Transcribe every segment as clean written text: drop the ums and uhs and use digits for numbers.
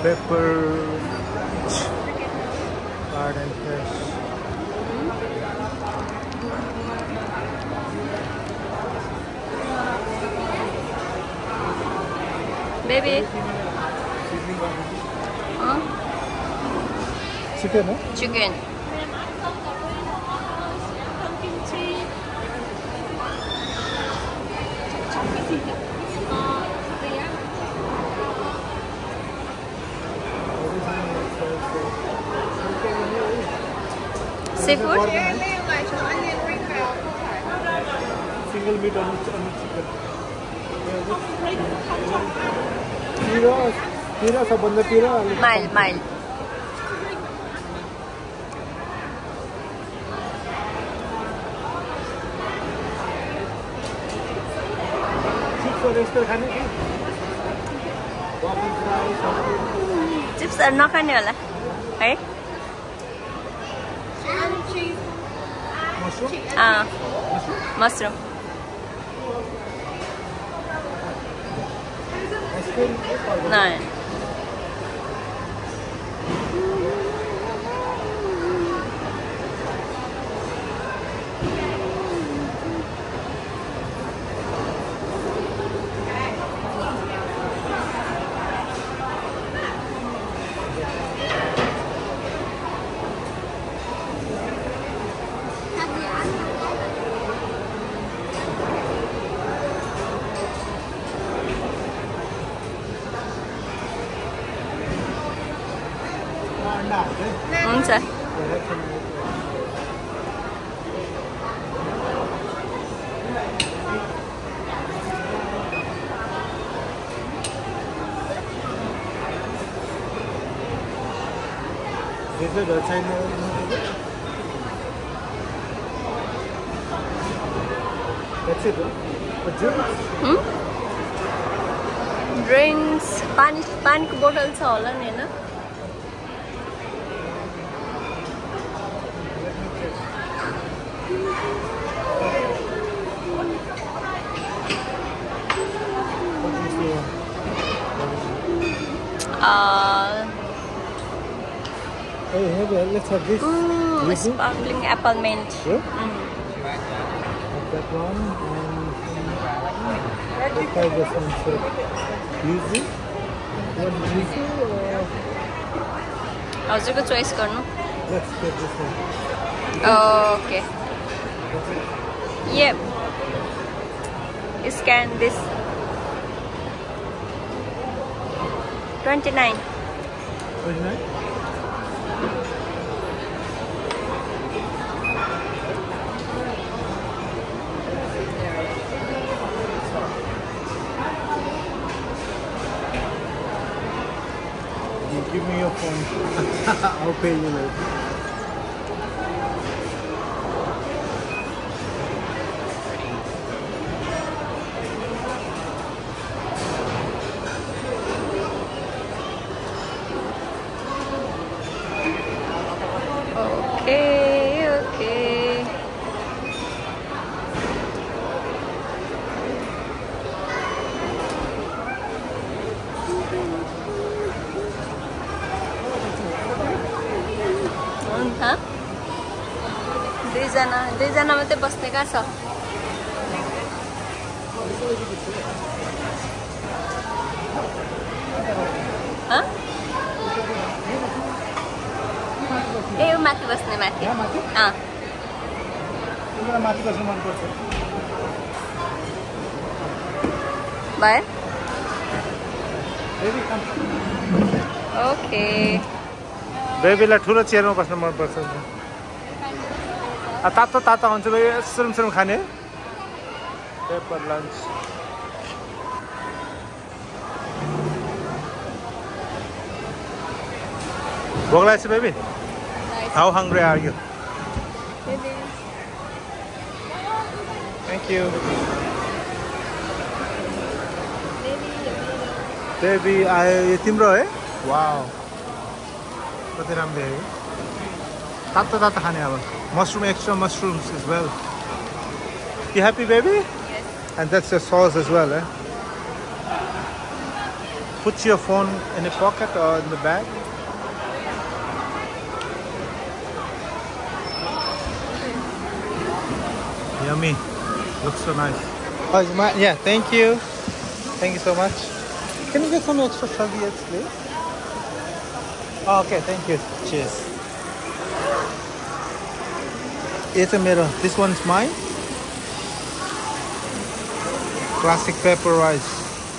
pepper, hard and fresh. Baby. Huh? Chicken, huh? Chicken. Seafood? Single meat on chicken. Pira sa banda pira. Mild. Chips are नखाने होला है mushroom no हुन्छ That's it, huh? Drinks पानीको बोतल छ होला नि हैन Hey, let's have this. Sparkling apple mint. Yeah? That one and try this one. So, easy. Easy or? हजुरको चोइस गर्नु. Let's get this one. Okay. Yep. Scan this. 29. 29? Give me your phone. I'll pay you later. Okay. Huh? दुईजना मात्रै बस्ने कहाँ छ ए माथि बस्ने माथि माथि बस्नु मन पर्छ भयो ओके बेबीलाई ठुलो चेयरमा बस्न मन पर्छ तातो तातो हुन्छ बेबी सुरुम खाने पेपर लन्च भोक लागेछ baby How hungry are you? Thank you. Baby, ये तिम्रो है? Wow. कति राम्रो है? तातो तातो खाने अब. Mushroom, extra mushrooms as well. You happy, baby? Yes. And that's the sauce as well, eh? put your phone in a pocket or in the bag. Yummy. Looks so nice. Oh, is my, yeah, thank you. Thank you so much. Can you get some extra serviettes, please? Oh, okay, thank you. Cheers. It's a mirror. This one's mine. Classic pepper rice.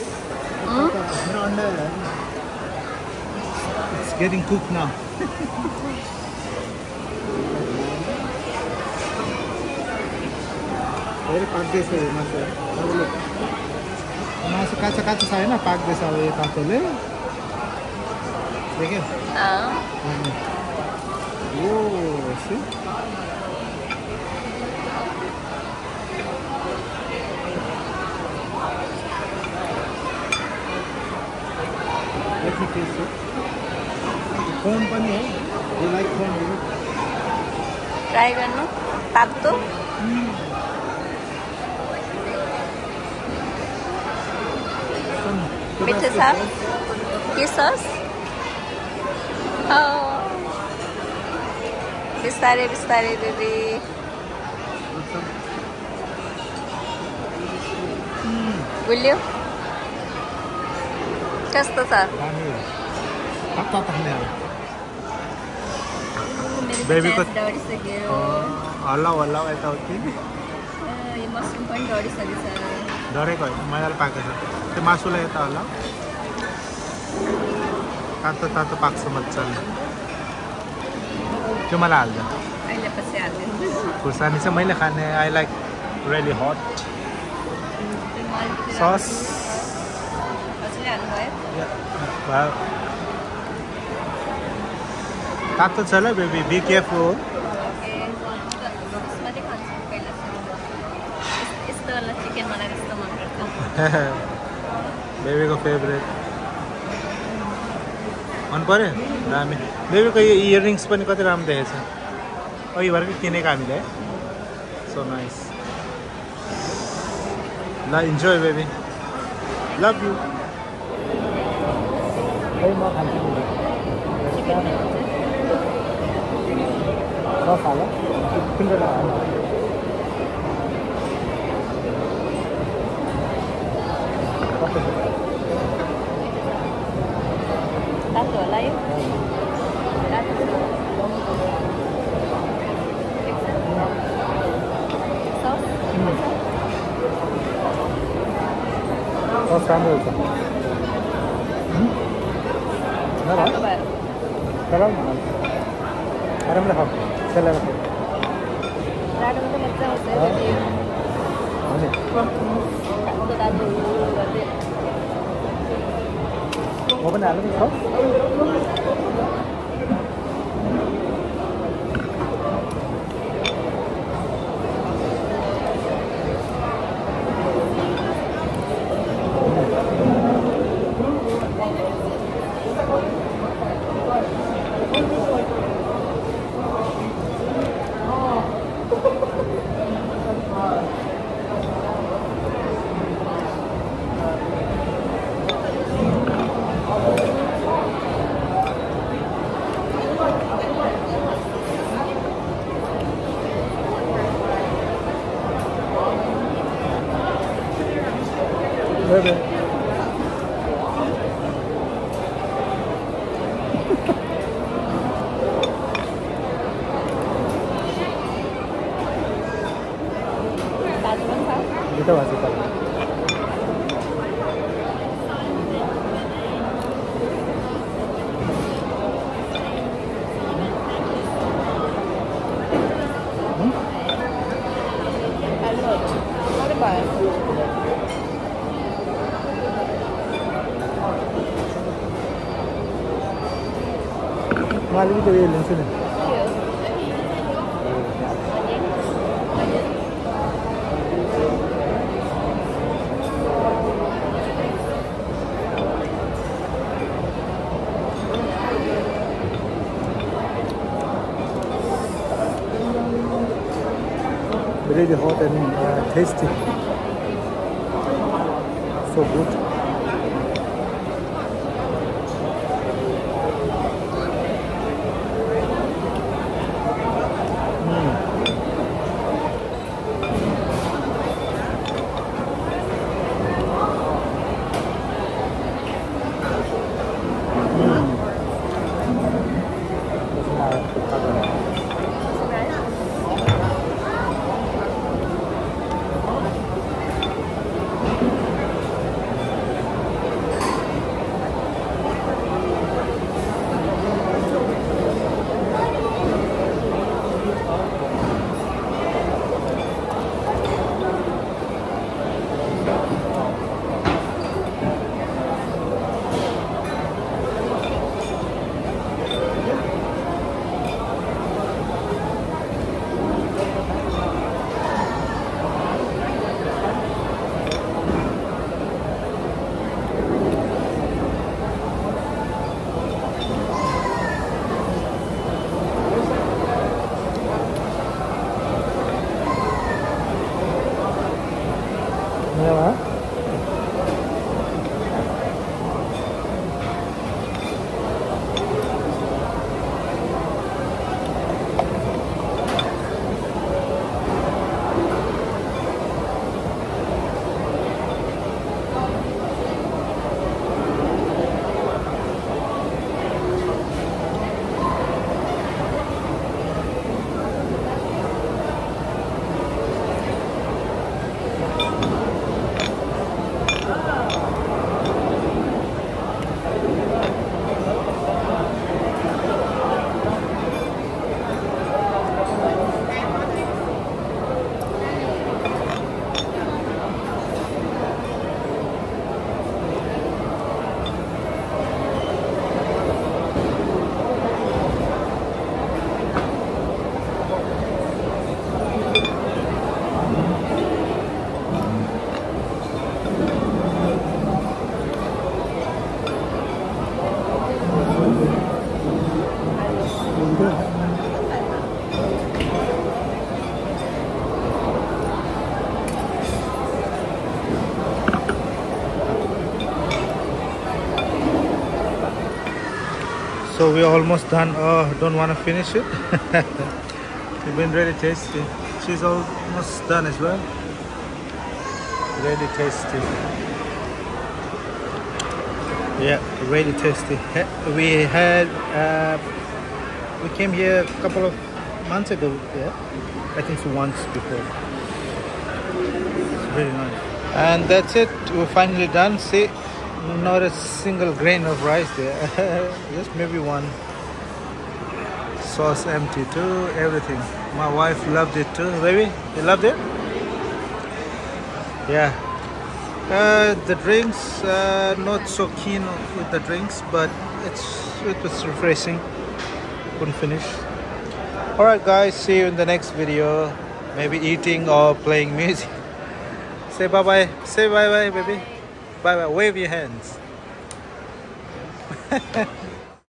It's getting cooked now. Very पाक्दैछ यो मासु मासु काँचो काँचो छ हैन पाक्दैछ अब यो तातोले देख्यो ओ सी Let me taste it. Corn pani ho. You like corn? Try गर्नु तातो मिठो छ के सस बिस्तारै बिस्तारै दिदी गुलियो कस्तो छ बेबी को हल्ला हल्ला यताउति यो मसरुम पनि डढिसकेछ डढेको होइन मजाले पाकेको छ त्यो मासुलाई यता होला तातो तातो पाक्छ मजाले त्यो मलाई हाल्छ अहिले पछि हाल्दिनु खुर्सानी चाहिँ मैले खाने I like really hot sauce कसले हाल्नुभयो तातो छ ल बेबी बी केयरफुल चिकन मलाई कस्तो मन पर्छ बेबीको फेभरेट मन पर्यो दामी बेबीको यो इयरिङ्स पनि कति राम्रो देखेछ अघि भर्खर किनेको हामीले सो नाइस ल इन्जोय बेबी लभ यु म खान्छु सस हाल तातो होला यो सस राम्रो हुन्छ आरामले खाऊ सेलाएर राडोमा त मजा आउँछ म पनि हाल्नु छ Baby. Kita masih tahu. Malu itu dia langsung. Really hot and tasty. So good. So we're almost done. Oh, don't want to finish it. It's been really tasty. She's almost done as well. Really tasty. Yeah, really tasty. We came here a couple of months ago. Yeah, I think so once before. It's very nice. And that's it. We're finally done. See, not a single grain of rice there. Just maybe one. Sauce empty too. Everything. My wife loved it too. Baby, you loved it? Yeah. The drinks, not so keen with the drinks, but it was refreshing. Couldn't finish. Alright guys, see you in the next video. Maybe eating or playing music. Say bye bye. Say bye bye, baby. Bye bye. Wave your hands.